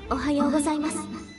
おはようございます。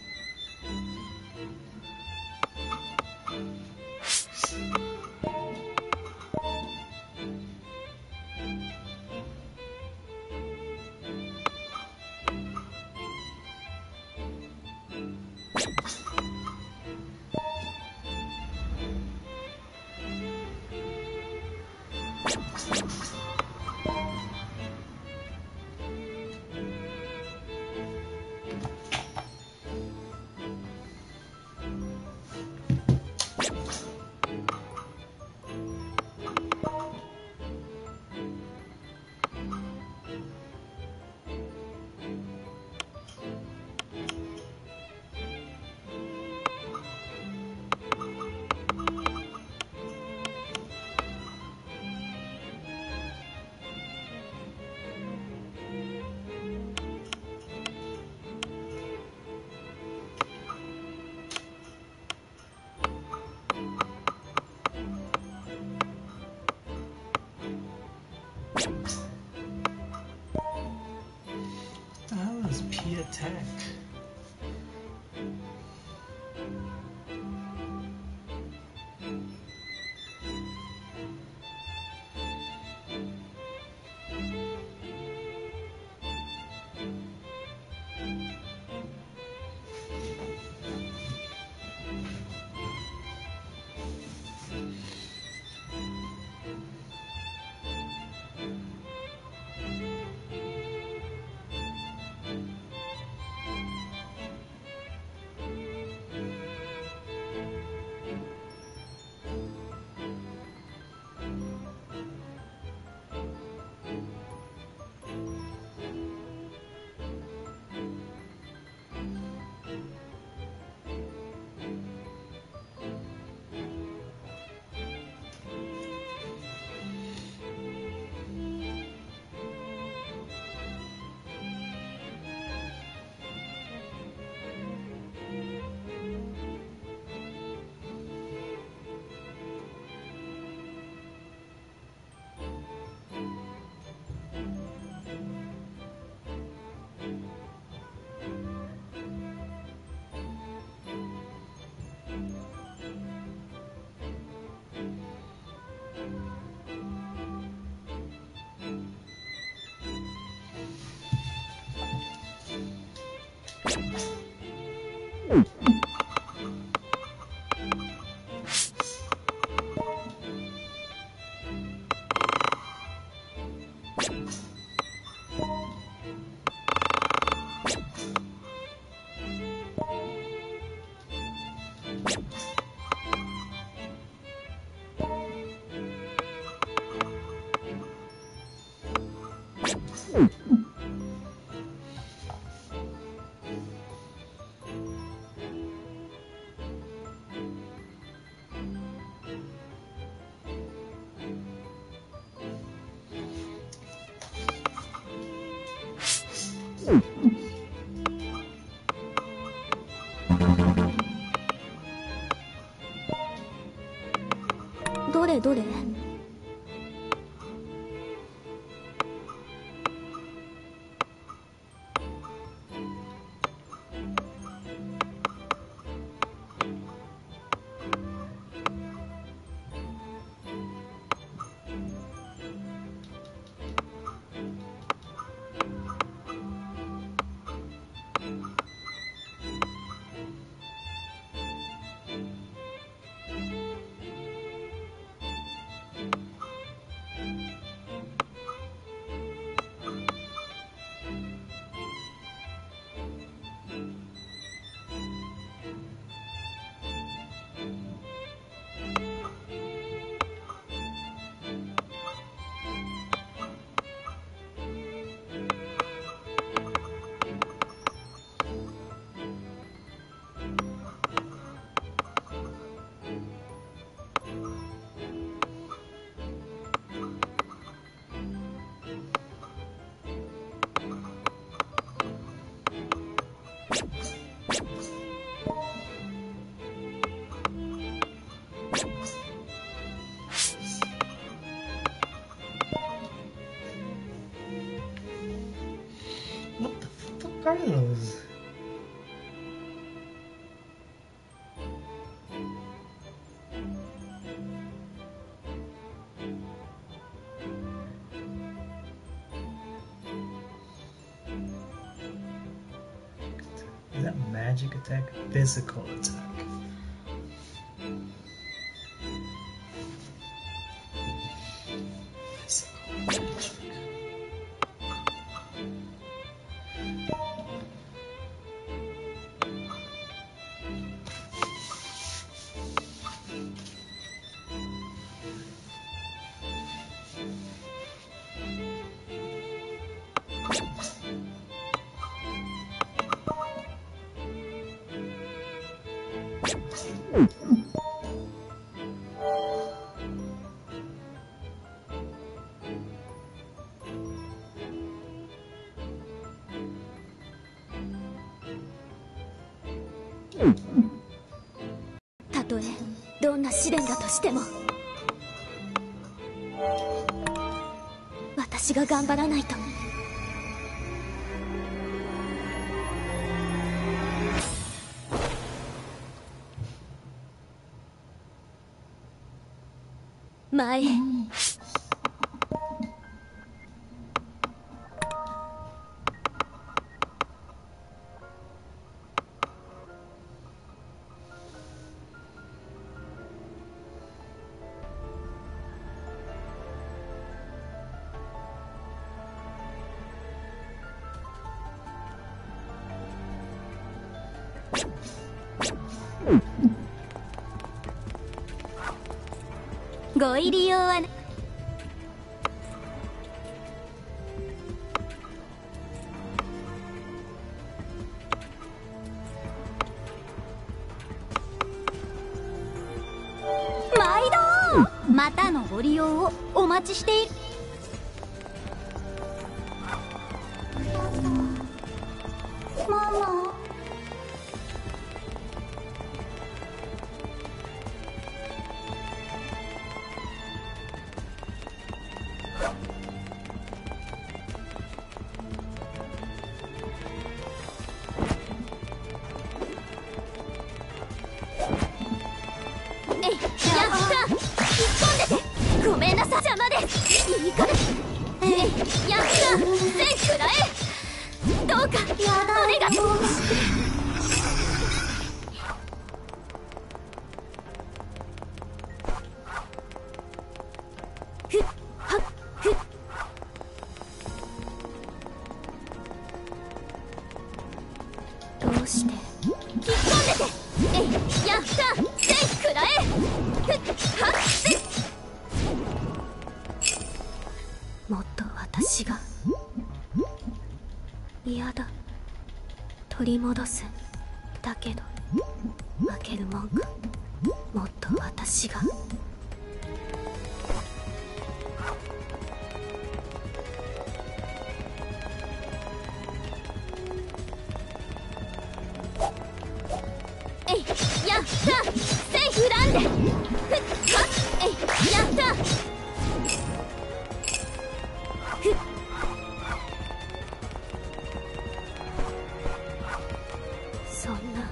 What the hell is Pia Tech? どれどれ。 What the fuck are those? magic attack, physical attack. Physical magic. たとえどんな試練だとしても私が頑張らないと。前へ。ご入り用は毎度またのご利用をお待ちしている。ママ。ごめんなさい、邪魔です。いいから。やった、全くらえ。どうかお願い。ふっはっふっ。どうして引っ込んでて。やった、全くらえ。ふっはっふっ。もっと私が嫌だ。取り戻す。だけど負ける文句。もっと私がやった、セーフランで。ふっはっ。やった。そんな。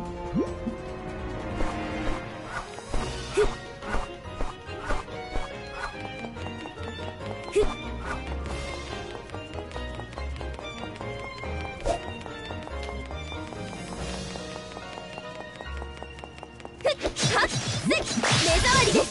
はっせっ、目障りです。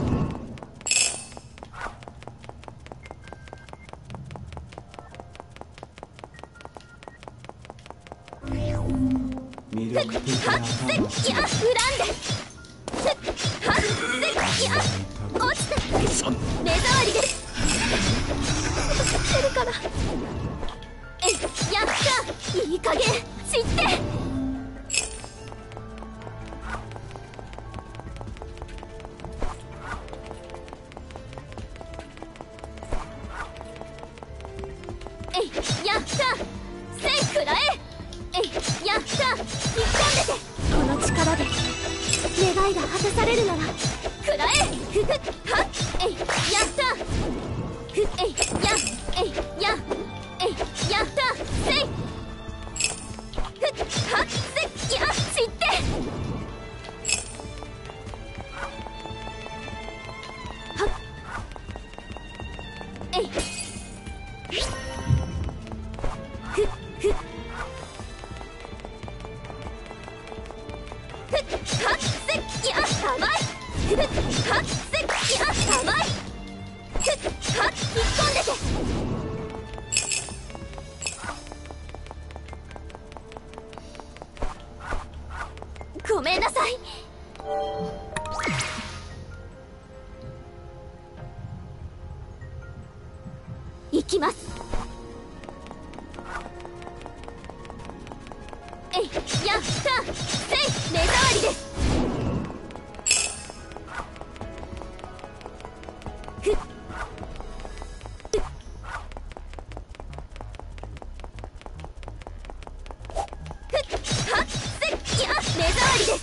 魅力的なはっせっ、や恨んで。はっせっ、や落ちた。目障りです。してるから。やった、いい加減知って。やった、セーフらえ。やった、引っ込んでて。この力で願いが果たされるならくらえ。ふふっはっ。やったふややったせい。ふっはっせや知って。はっふっふっ。 はっせっや甘いふっはっ引っ込んでてごめんなさい。行きます。えいやったせい目障りです。ふっはっせっや目障りです。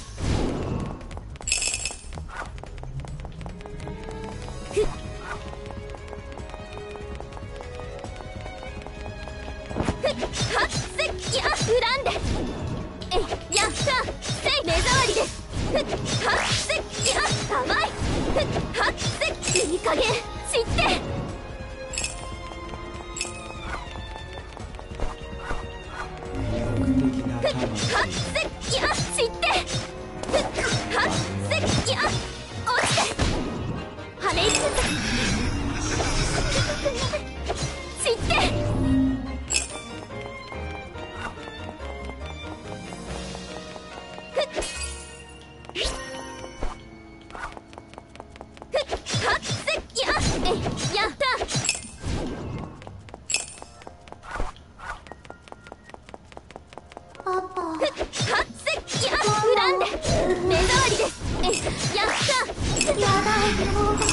ふっはっせっや恨んでえいやったせい目障りです。ふっはっせっや甘いふっはっせっいい加減知って欲的なはっせっや知ってふっはっせっや落ちて羽一つ知ってはっせっやえいやったパパはっせっや恨んで目障りですえいやったやだよ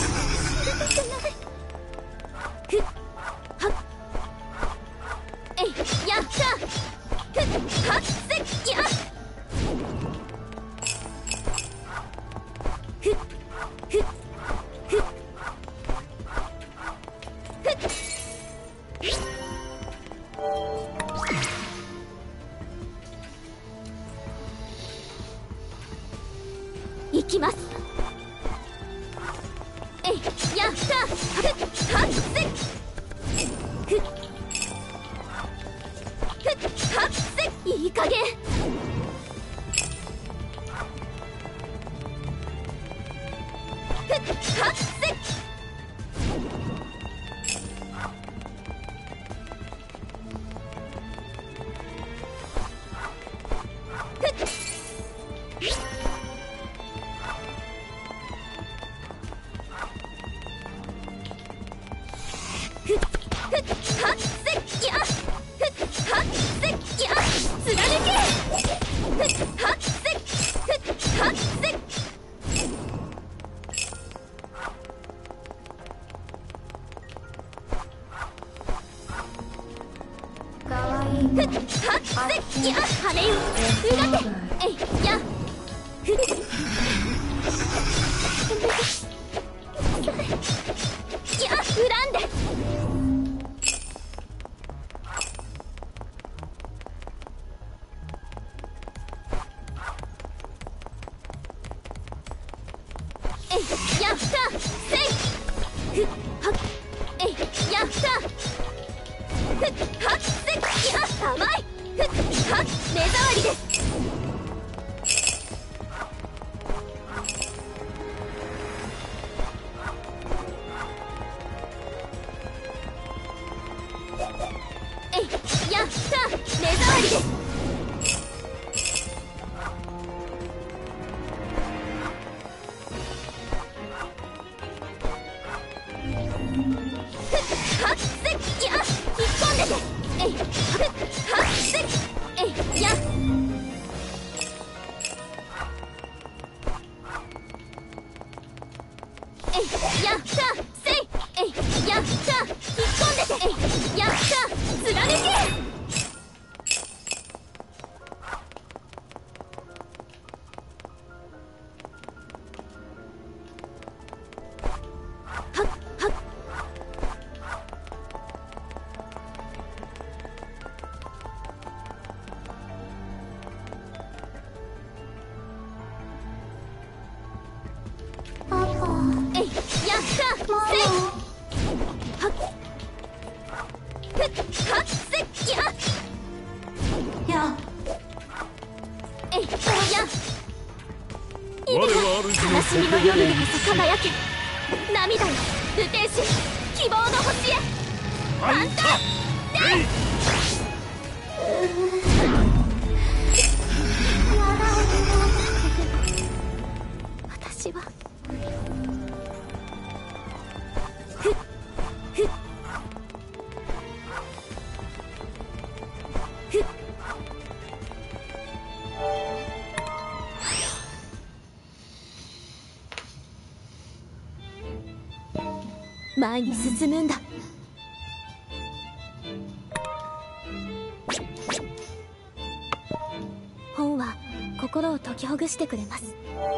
ふっはっえいやったふっはっせっやふっふっふっふっ行きますえいやったふっはっせっふっふっはっせっいい加減ふっはっせっふっふっはっせっやふっはっせっや貫けふっはっせっふっはっせっかわいいふっはっせっや羽ようがてえいやふっや恨んでえいやったせいふっはっえいやったふっはっせっや甘いふっはっ目障りですえいやった目障りですはっせっや引っ込んでてえいふっはっせっえいやえいやったせいえいやった引っ込んでてえいやった貫けはっはっパパえいやったせいはっふっはっせっややえいや我は主の悲しみの夜でこそ輝け。涙よルテンシュ、希望の星へ。反対私は前に進むんだ。本は心を解きほぐしてくれます。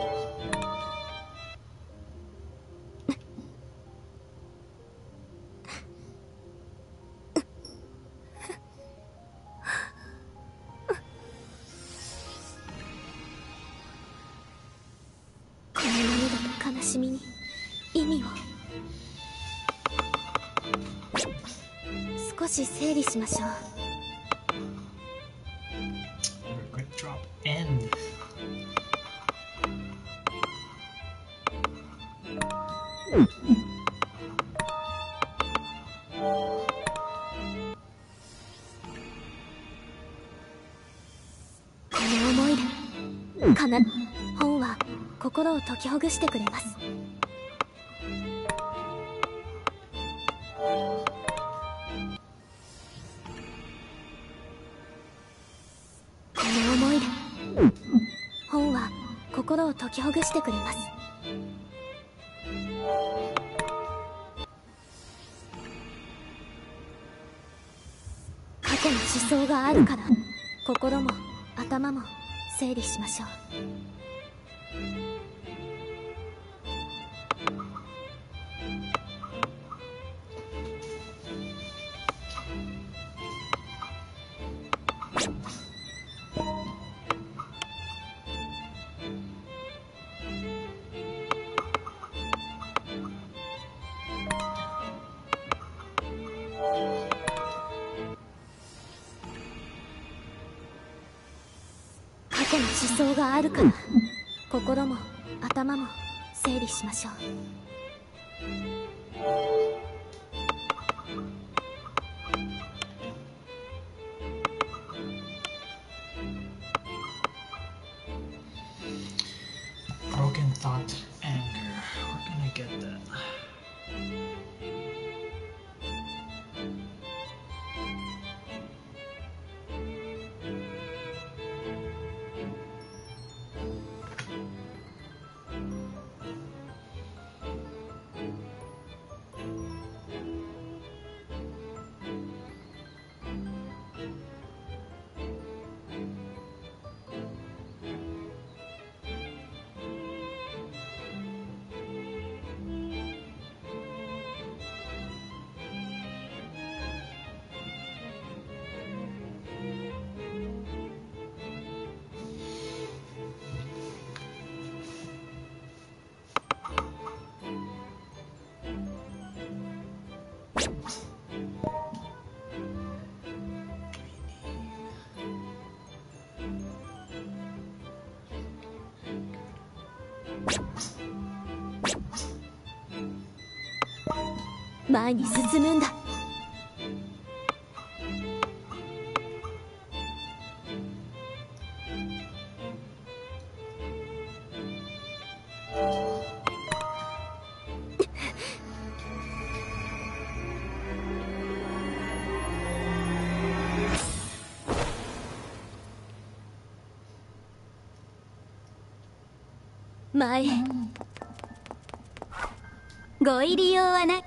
この涙と悲しみに意味を。少し整理しましょう。 Quick drop N. この思いで本は心を解きほぐしてくれます。この思いで本は心を解きほぐしてくれます。過去の思想があるから心も頭も整理しましょう。過去の思想があるから心も頭も整理しましょう。 Broken thought, anger. Where can I get that?前に進むんだ。前へご入り用はない。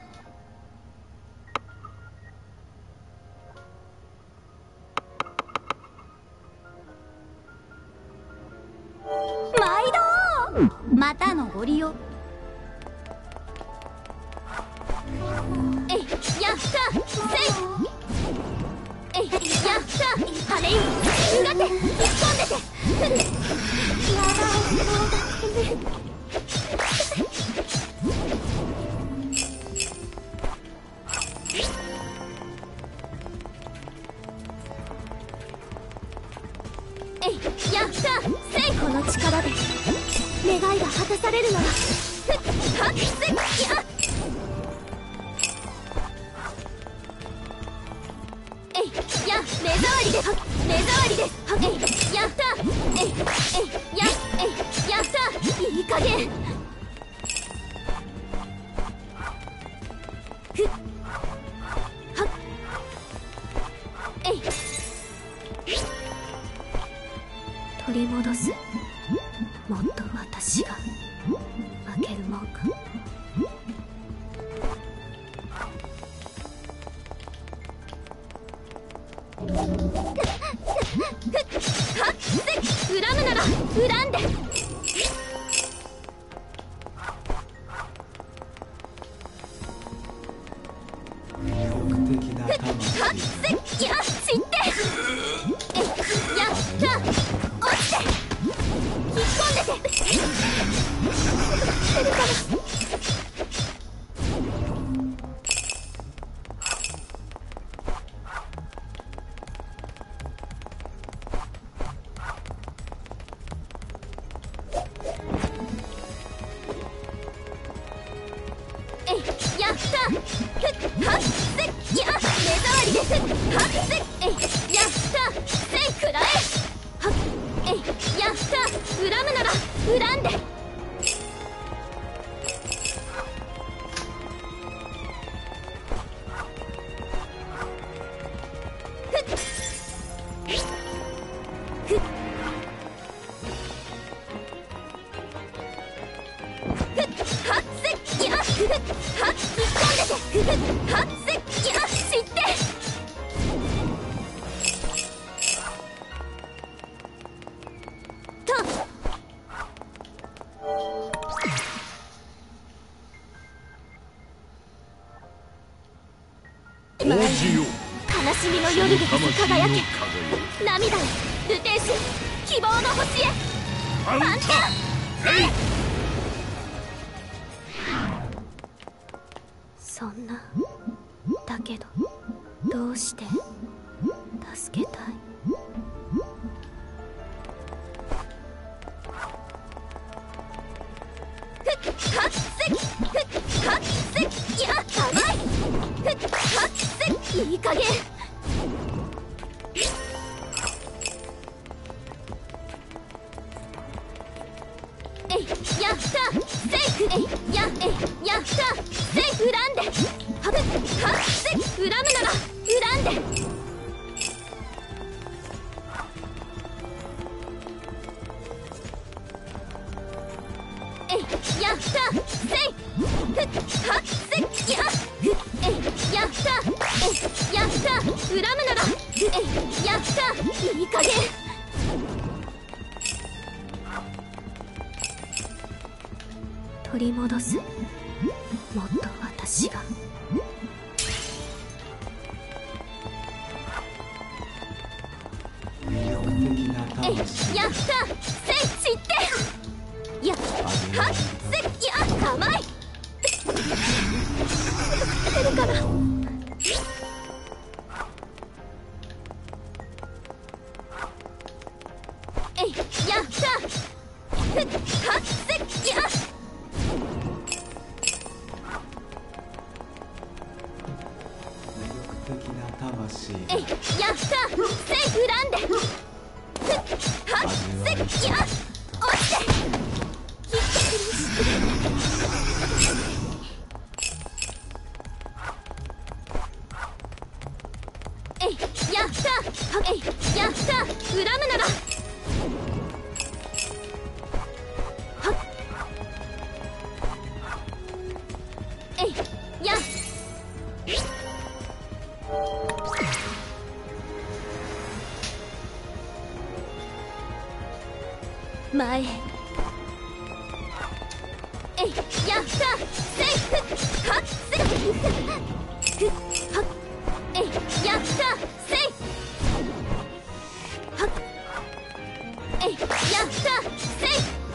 毎度またのご利用。えいやったせいえいやった羽ようがて引っ込んでてえいやったせいこの力で願いが果たされるるならふっはっせっやえいや目障りでは目障りですはえいやったえいやえいやったいい加減ふっはっえい取り戻すもっと私が負けるもんかはっせ恨むなら恨んで的な魂はっせや知ってえやった落ちて引っ込んでて出るからやったふっはっせや目障りですはっせやったせいくらえはっやった恨むなら恨んでふっふっはっせやふっはっ引っ込んでてふっはっせや知ってと王子よ、 悲しみの夜でこそ輝け涙へルテンシュ希望の星へパンタレイそんなだけどどうして助けたいふっはっせふっはっせや甘いふっはっせいい加減えいやったセーフえいやったセーフ恨んではっはっせ恨むなら恨んでえいやったせいふっはっせやふっえいやったえいやった恨むならえいやったいい加減取り戻すもっと私が魅力的な魂やったせい知ってやはっせや甘い出るからえいやったふっはっせや魅力的な魂えいやったセーフ恨んでふっはっせや落ちて引っえいやったはえいやった恨むならはっえいや前へえいやったセーフはっせふっはっえいやったセーフはっえいやったセーフ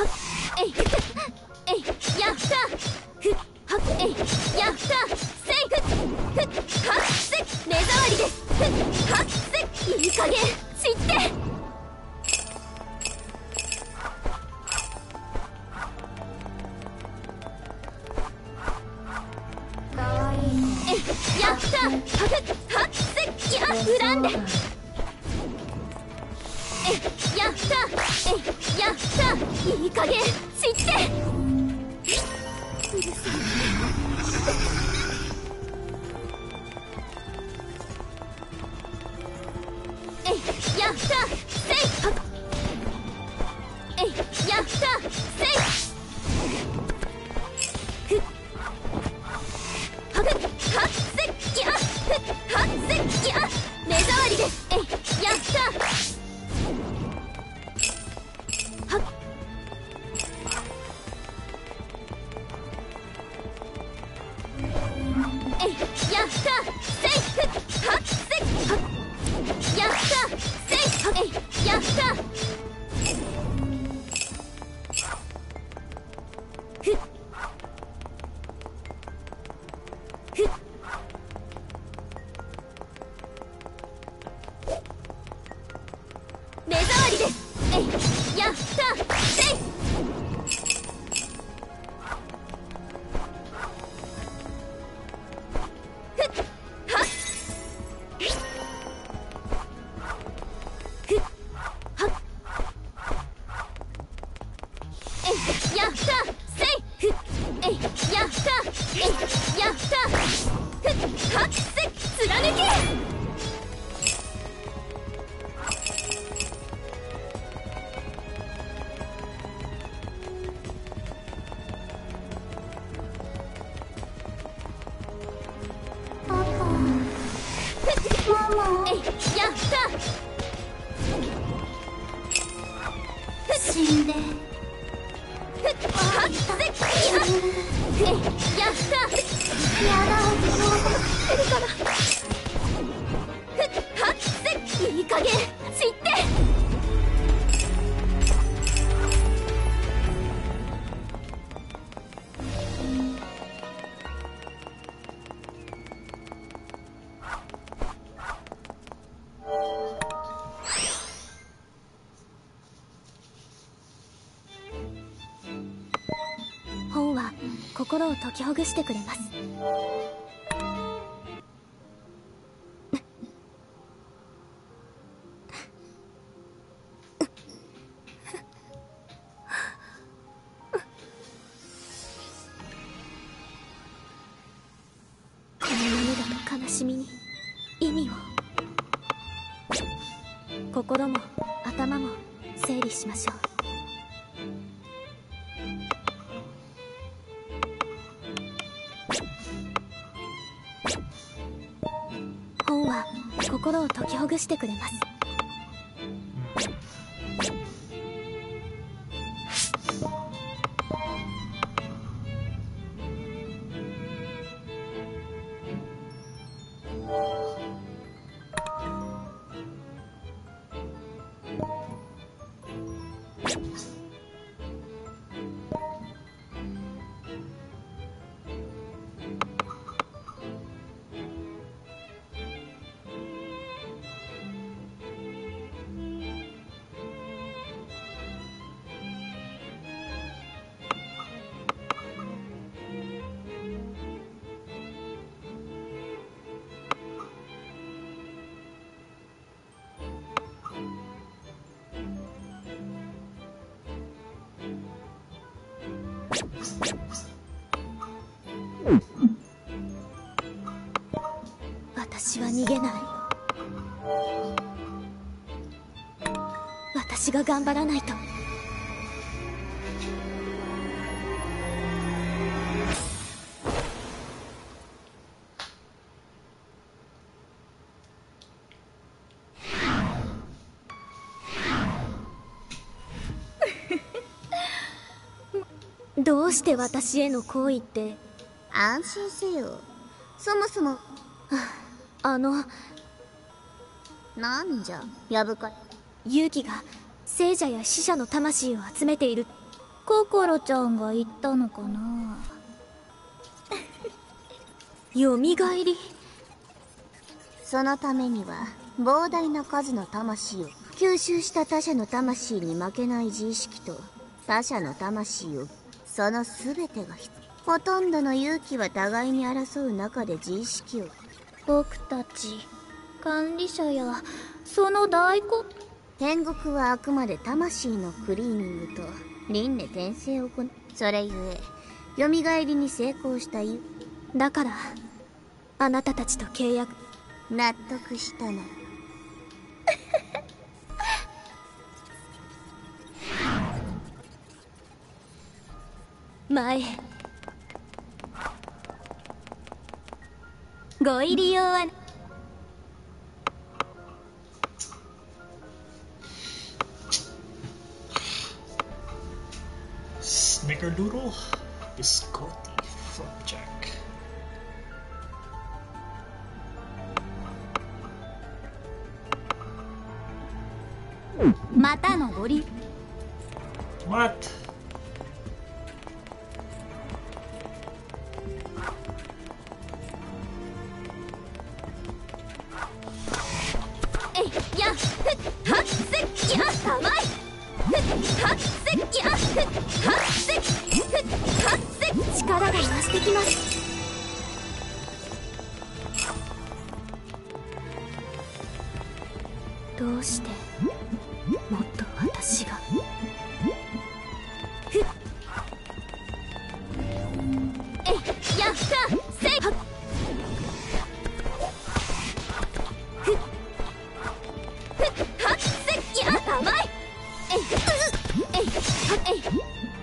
っえいえいやったふっはっえいやったセイフっふっはっせ目障りですふっはっせいい加減知ってかわいいね。 えいやったはふっはっせいや恨んでえやったえやったいい加減知ってうるさいえいやったせいはっえいやったせいふっはふっはっせいやふっはっせいや目障りですえいやったはっえいやったせいふっはっせいはっやったせいはっえいやったふっふっ目障りですえいやったせいふっはっふっはっえいやったせいふっえいやったえいやったふっはっせ貫けパパ、ママ。 えいやった死んで。 ふっはっせやえいやったやだ。 来るからふっはっせいい加減知って本は心を解きほぐしてくれますこの涙と悲しみに意味を心も頭も整理しましょう本は心を解きほぐしてくれます私は逃げない私が頑張らないとどうして私への好意って安心せよ。そもそもなんじゃやぶか。 勇気が聖者や死者の魂を集めているっ心ちゃんが言ったのかな。 よみがえり。 そのためには膨大な数の魂を吸収した他者の魂に負けない自意識と他者の魂をその全てが必要。ほとんどの勇気は互いに争う中で自意識を。 僕たち管理者やその代行。 天国はあくまで魂のクリーニングと輪廻転生を行う。それゆえ蘇りに成功しただからあなたたちと契約。 納得したなら前へ。ご入り用は。 Snickerdoodle, biscotti, flapjack. またのご利。 What? えいやふっはっせっや甘い。ふっはっせっやふっはっせっふっはっせっ。力が増してきます。どうしてもっと私が。ふっえいやったせいはっ。はっせっや甘い。えいえいはっえいふっ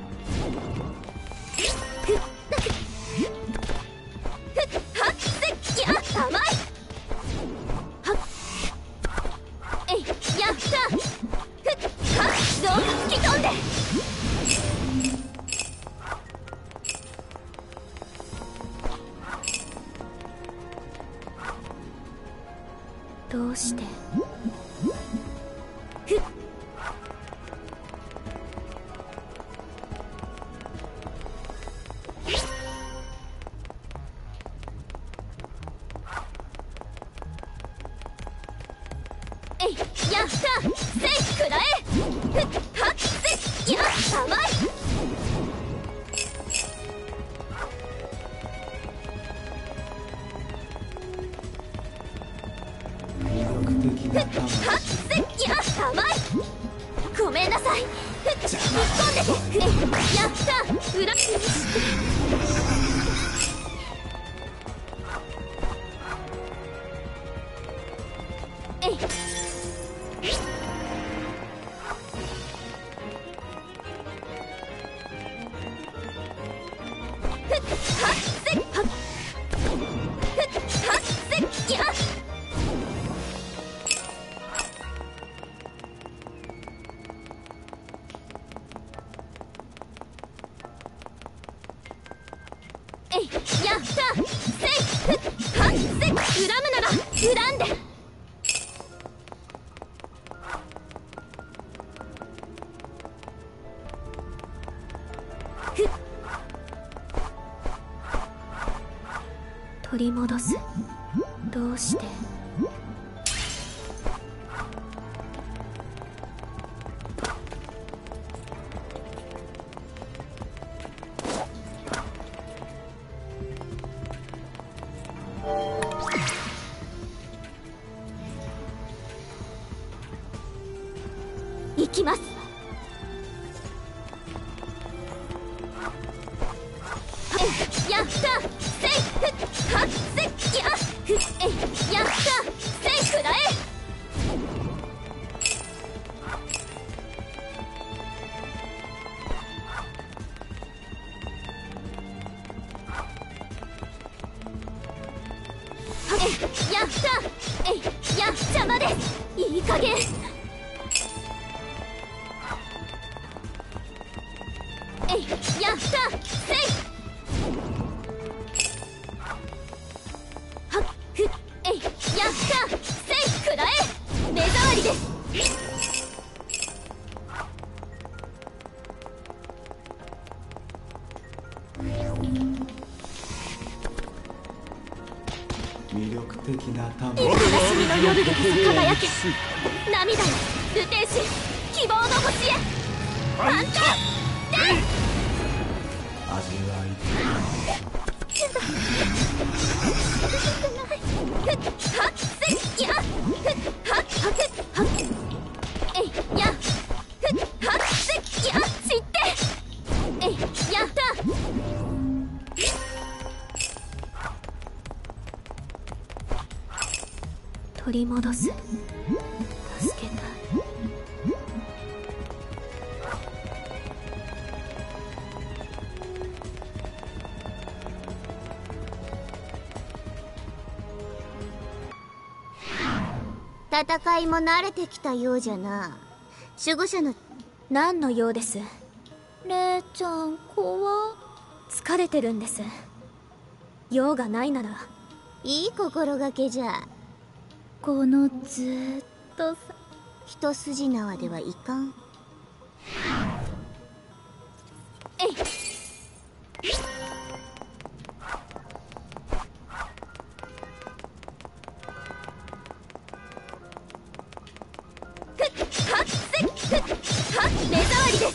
はっせっや甘い。はっえいやったふっはっどうか吹き飛んで。どうしてふっえいやったせいくらえ。ふっはっせいや甘い。 魅力的なはっ魂。 せっや甘い。ごめんなさい。ふっぶっ込んでて。えいやった裏。えいふっはっせっはっふっはっせっや。えいやったせいふっはっせっ。恨むなら恨んで。ふっ取り戻す。どうして行きます。えいやったせいふっはっせっやふっえいやったせいくらえ。えいやったえいや邪魔です。いい加減。えいやったせいはっふっえいやったせいくらえ。目障りです。 的な魂いくら死の夜でこそ輝け。涙よルテンシュ、希望の星へ。ファンタ味わいふっはっせやふっはっはくはっえいやふっはっせや知ってえいやった取り戻す。助けたい。 戦いも慣れてきたようじゃな。守護者の何の用です？ レイちゃん怖。 疲れてるんです。用がないならいい心がけじゃ。 このずーっとさ。 一筋縄ではいかん。 えいはっせふっは目障りです。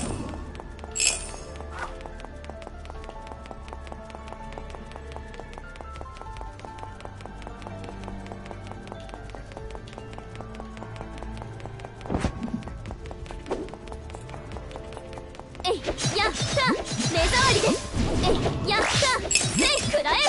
えいやった目障りです。えいやったせいくらえ。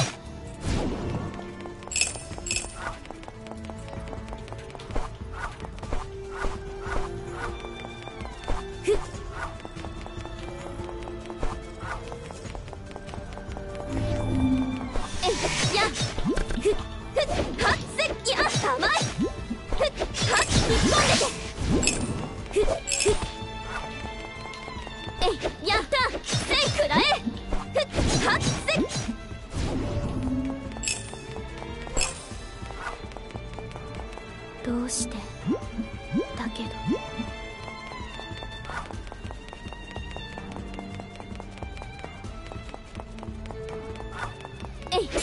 どうしてだけどえい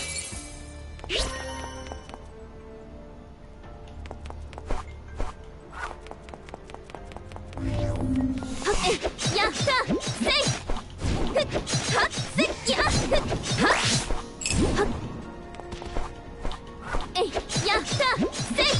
やったせいふっはっせやふっはっはっえいやったせい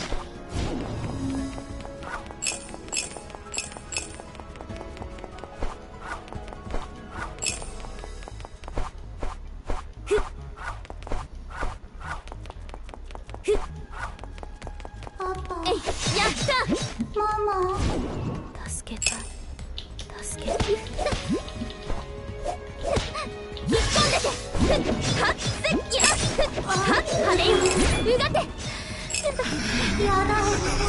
パパ。 えいやったママ。 助けたい助けたい引っ込んでてふっはっせやふっはっ晴れようがてやだ。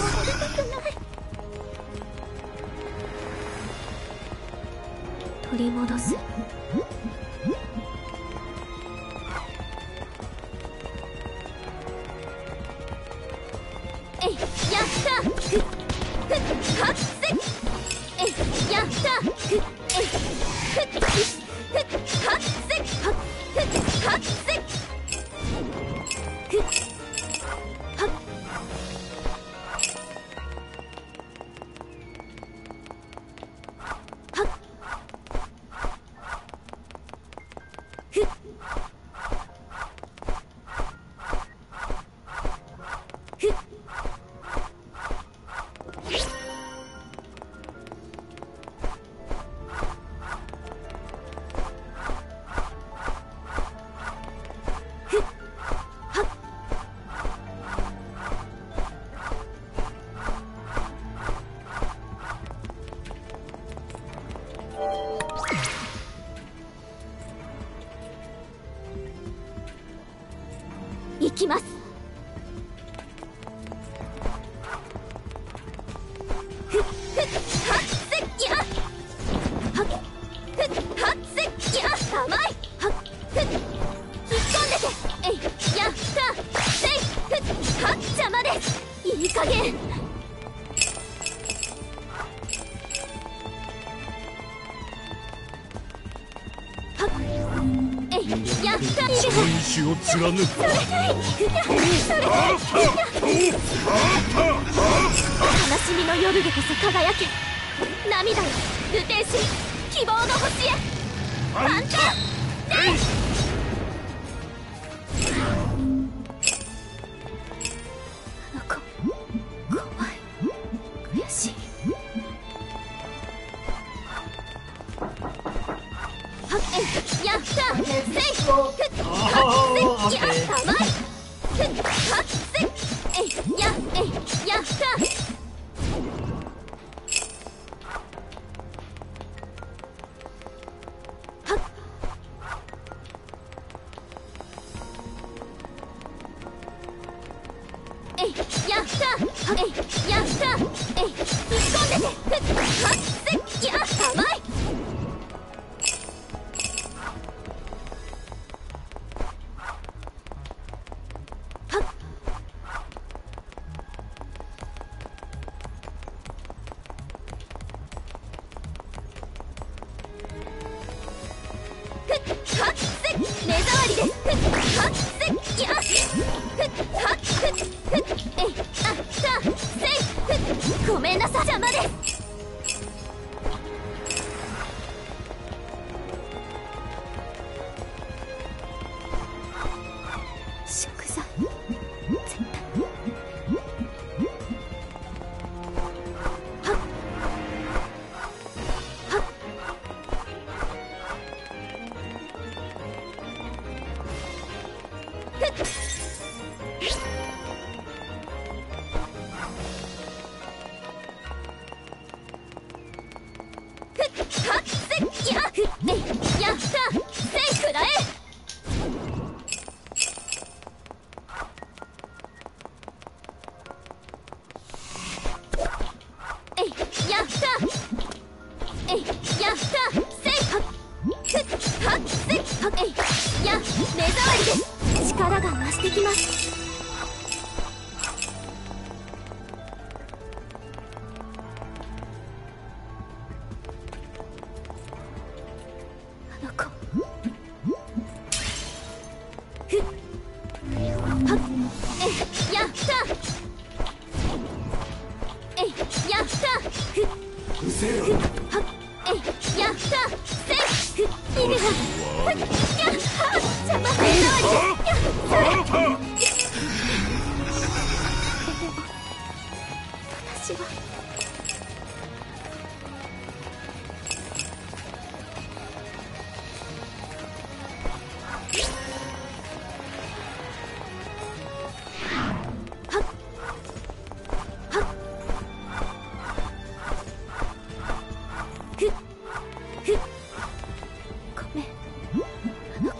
取り戻す。えいやったふっふっはっせえいやったふっえいふっふっはっせはっふっはっせふっはっはっふっふっ行きます。ふっふっはっせやはっふっはっせや甘いはっふっ引っ込んでてえいやったせいふっはっ邪魔です。いい加減はっえいやった。 その意志を貫く。 悲しみの夜でこそ輝け。涙よルテンシー、希望の星へ。ファンタあの子怖い、悔しい。 はっやった。せいふっはっせいやたまい。ふっはっせいやった。やったやった突っ込んでてふっはっせや甘い。はっふっはっせ目障りです。ふっはっせやふっはっふっごめんなさい、邪魔です。 食材絶対はっはっふっはっせやふっやったせいくらえ。やったやったせいはっふっはっせはっや目障りです。力が増してきます。 あの子ふっはっやったやったふっうせろ。 はっやったせいふっ意味がふっやっはっ邪魔目障りや私はごめん、あの子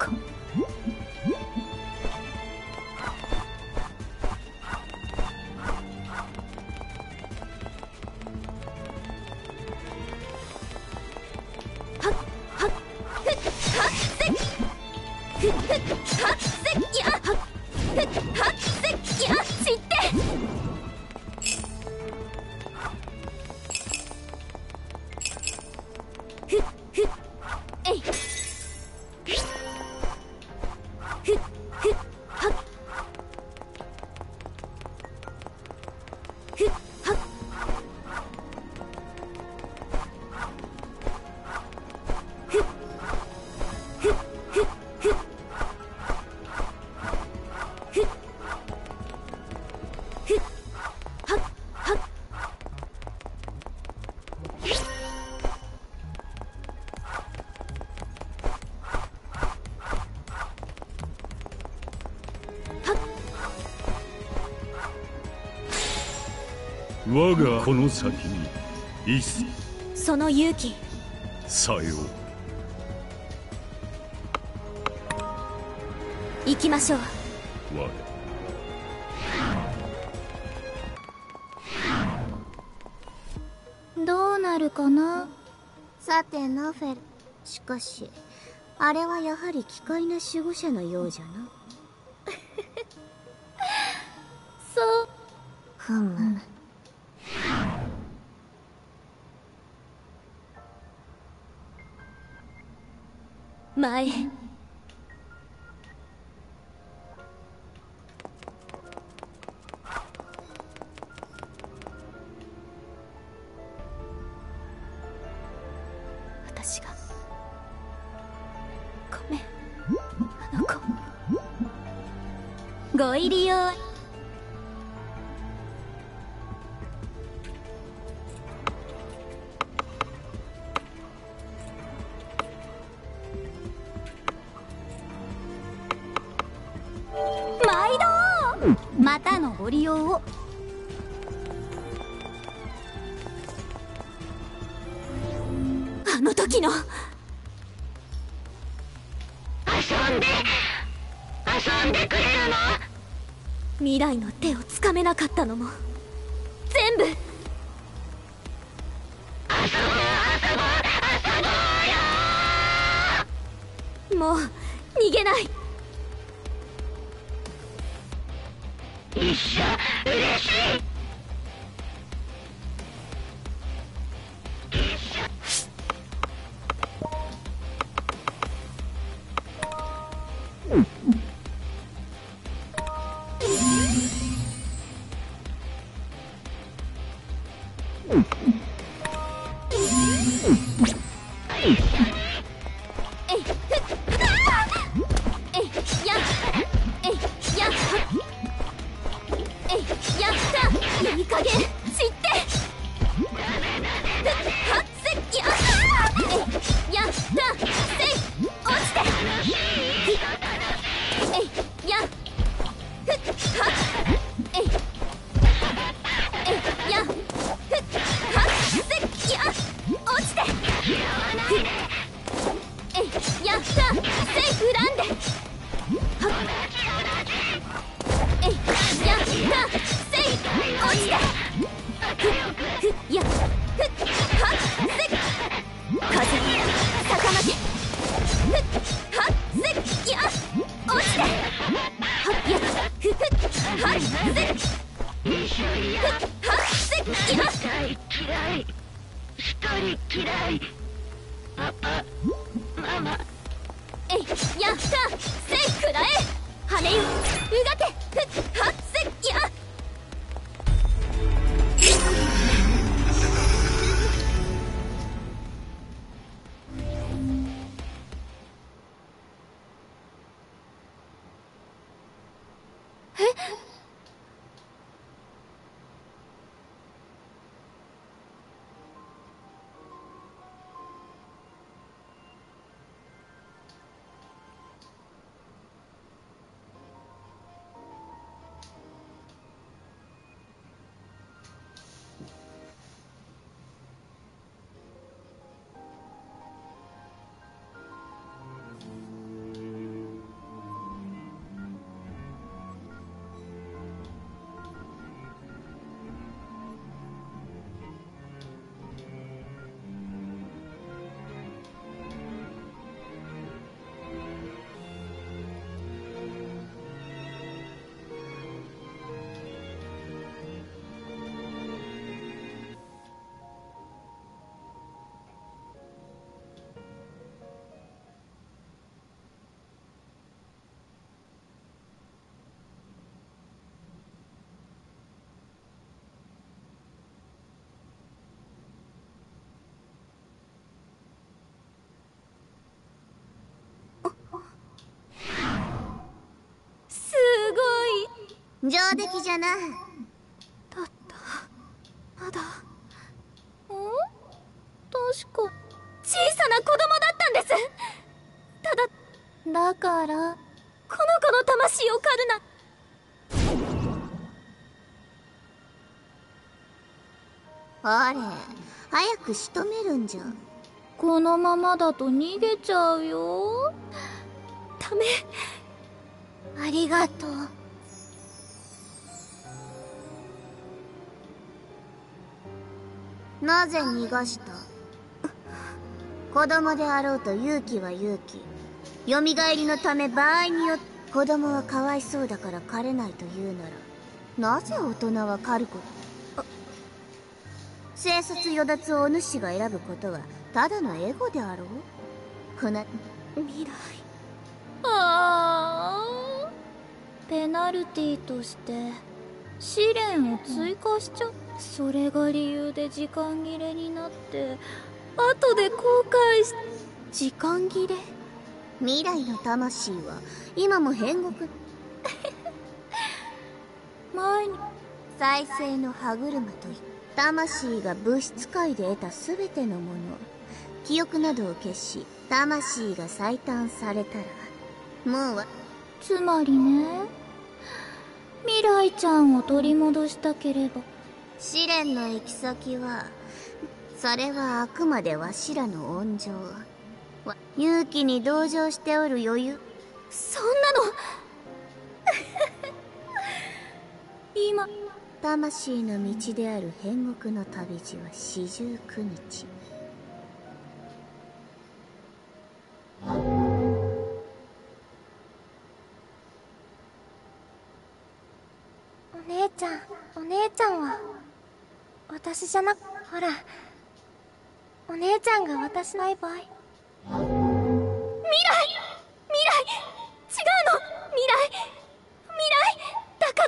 はっはっふっはっせふっはっせやはっふっはっせや知ってふっふっえいふっふっはっふっはっふっふっふっふっふっふっはっはっ我がこの先に一世その勇気さよう。 行きましょう。 我どうなるかな。 さてナフェル、しかしあれはやはり奇怪な守護者のようじゃな。 そうふむ、 前へめんあの子。ご入り用。毎度またのご利用を。あの時の遊んでくれるの？未来の手をつかめなかったのも全部。もう逃げない。一緒嬉しい。いい加減散って。はっせっややったせい落ちて。やふっはっやふっはっせっや落ちて。やったせいフランで。はっやったせい落ちて。ふやふっはっせっ風逆負け。ふっはっせっや落ちて。はっやふっはっせっふっはっせっや嫌い一人嫌いパパママ。やったせいくらえ。羽ようがけ。ふっはっせっや。 上出来じゃな。 だったまだ。確か小さな子供だったんです。ただだからこの子の魂を狩るな。 あれ早く仕留めるんじゃ。 このままだと逃げちゃうよ。 ダメ。 ありがとう。なぜ逃がした？子供であろうと勇気は勇気。蘇りのため場合によって子供はかわいそうだから狩れないというなら、なぜ大人は狩ること？生殺与奪をお主が選ぶことはただのエゴであろう。この未来。 ペナルティーとして試練を追加しちゃ。それが理由で時間切れになって後で後悔し。 時間切れ。 未来の魂は今も変国前に再生の歯車といって魂が物質界で得た全てのもの、記憶などを消し魂が再誕されたらもうつまりね、未来ちゃんを取り戻したければ試練の行き先は、それはあくまでわしらの温情。勇気に同情しておる余裕。 そんなの今魂の道である変国の旅路は49日。 お姉ちゃんは私じゃなく、ほら、お姉ちゃんが私のバイバイ。未来違うの、未来だから。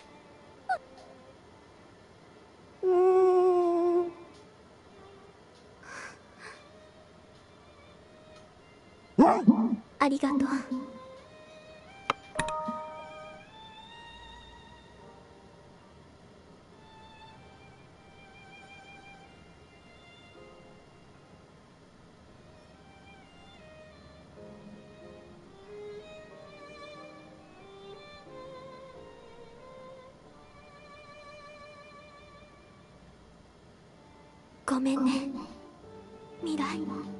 ありがとう。ごめんね、未来。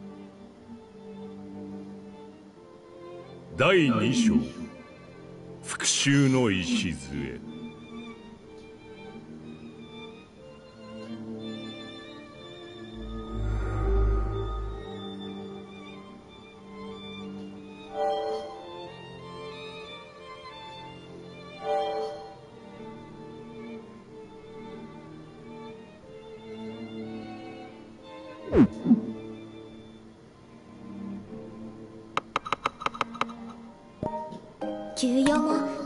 第2章復讐の礎。 休養も